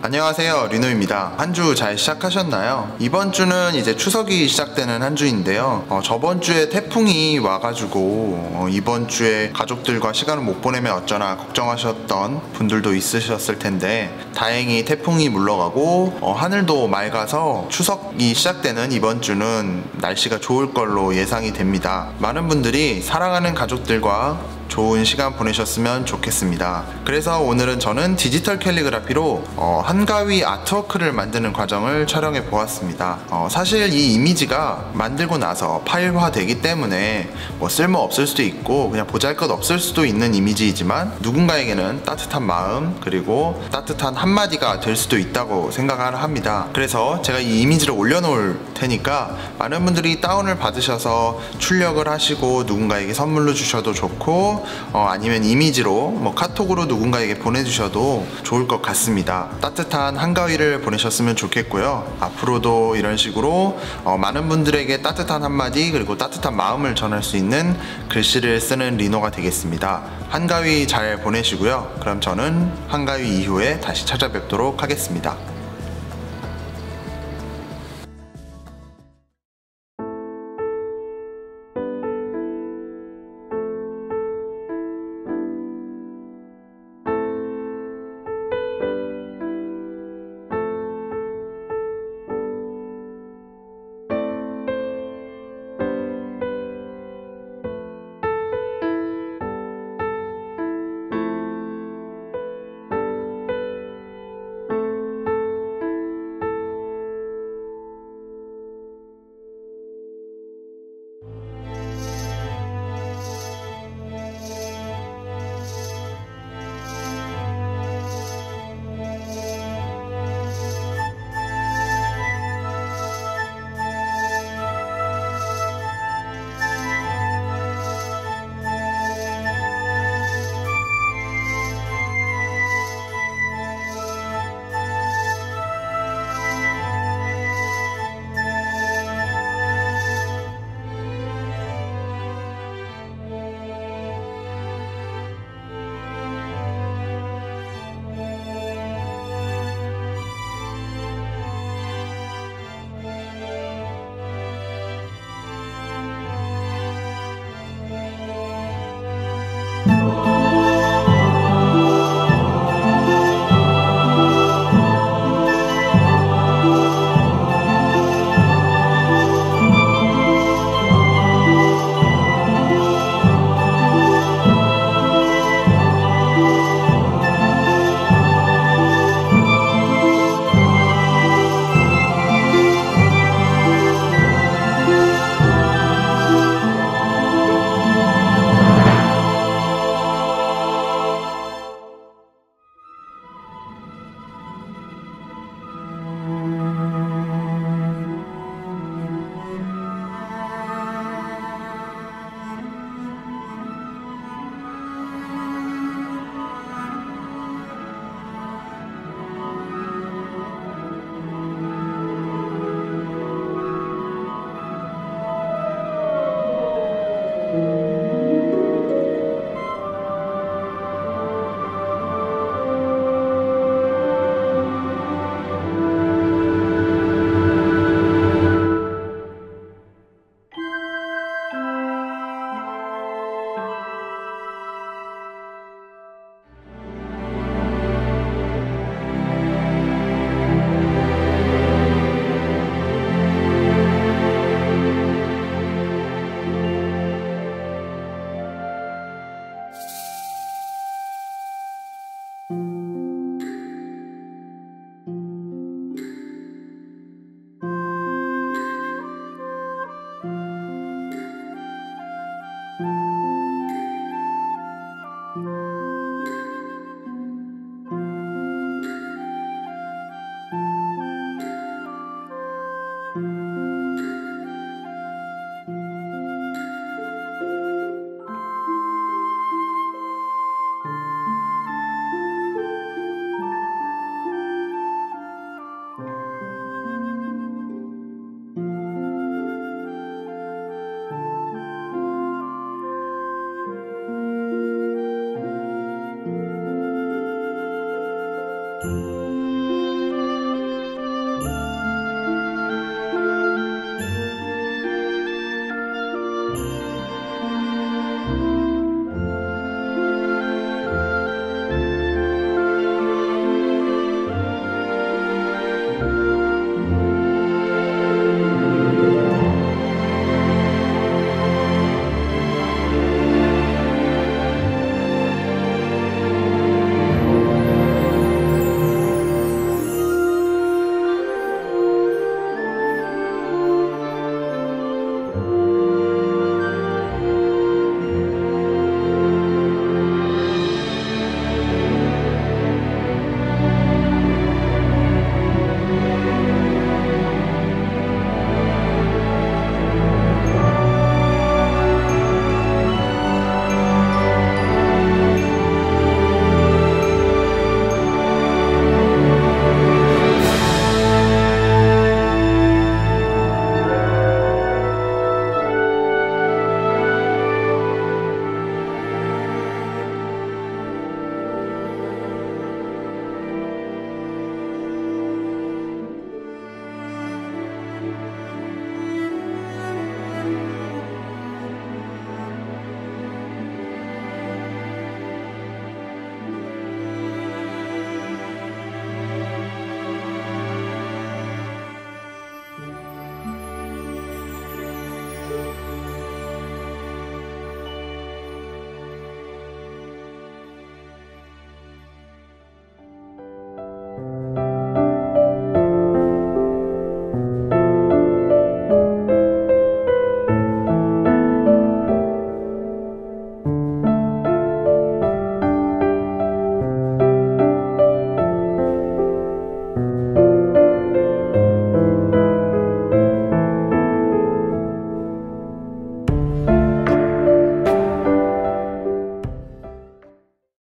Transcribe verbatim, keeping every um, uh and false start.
안녕하세요, 리노입니다. 한 주 잘 시작하셨나요? 이번 주는 이제 추석이 시작되는 한 주인데요. 어, 저번 주에 태풍이 와가지고 어, 이번 주에 가족들과 시간을 못 보내면 어쩌나 걱정하셨던 분들도 있으셨을 텐데 다행히 태풍이 물러가고 어, 하늘도 맑아서 추석이 시작되는 이번 주는 날씨가 좋을 걸로 예상이 됩니다. 많은 분들이 사랑하는 가족들과 좋은 시간 보내셨으면 좋겠습니다. 그래서 오늘은 저는 디지털 캘리그라피로 어, 한가위 아트워크를 만드는 과정을 촬영해 보았습니다. 어, 사실 이 이미지가 만들고 나서 파일화 되기 때문에 뭐 쓸모 없을 수도 있고 그냥 보잘것 없을 수도 있는 이미지이지만 누군가에게는 따뜻한 마음 그리고 따뜻한 한마디가 될 수도 있다고 생각을 합니다. 그래서 제가 이 이미지를 올려놓을 테니까 많은 분들이 다운을 받으셔서 출력을 하시고 누군가에게 선물로 주셔도 좋고 어, 아니면 이미지로 뭐 카톡으로 누군가에게 보내주셔도 좋을 것 같습니다. 따뜻한 한가위를 보내셨으면 좋겠고요. 앞으로도 이런 식으로 어, 많은 분들에게 따뜻한 한마디 그리고 따뜻한 마음을 전할 수 있는 글씨를 쓰는 리노가 되겠습니다. 한가위 잘 보내시고요. 그럼 저는 한가위 이후에 다시 찾아뵙도록 하겠습니다.